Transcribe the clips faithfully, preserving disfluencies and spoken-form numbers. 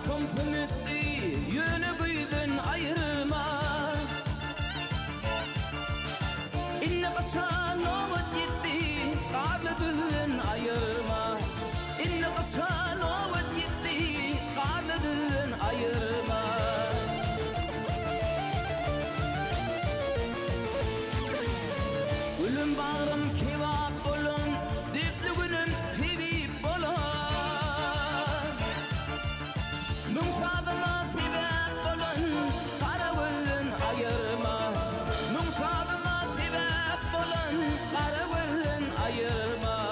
tom pümüttü yönü güydün ayırma. İnne kaşan ovat yetti karladın ayırma. İnne kaşan ovat yetti karladın ayırma. Gülüm bağrım kebap bolun, dipli günüm tebip bolun. Nungfadıma sebep bolun, kara gözün ayırma. Nungfadıma sebep bolun, kara gözün ayırma.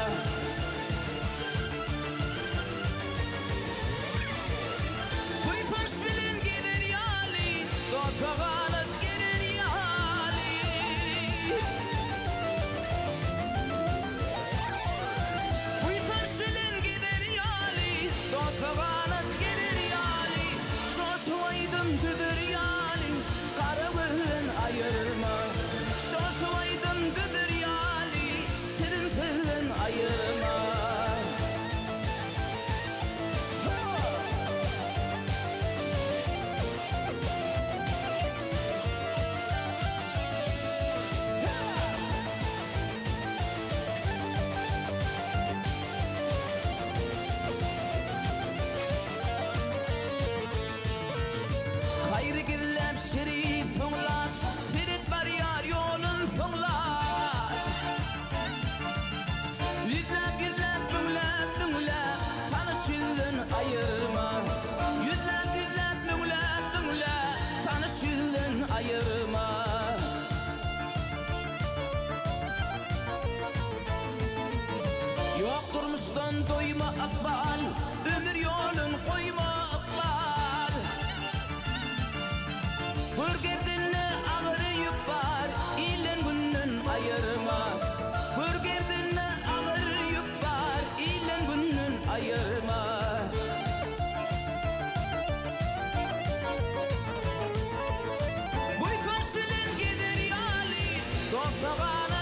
Kuyfaş bilin gider yali, dostağalık gider yali. Kuyfaş bilin gider yali, dostağalık gider yali. Şoşuvaydım düdür yali, kara gözün ayırma. Şoşuvaydım düdür yali, şirin sözün ayırma. Hayrı gizlem şerif fınglar, Firit var yar yolun fınglar. Yüzlep yüzlep bünglep bünglep, tanış yüzün ayırma. Yüzlep yüzlep bünglep bünglep, tanış yüzün ayırma. Yok durmuştan doyma akbal, ömür yolun koyma akbal. Hürgerdinle ağır yük var, ilen günden ayırma. Hürgerdinle ağır yük var, ilen günden ayırma. Buyfaş bilen gider yali, dostağalık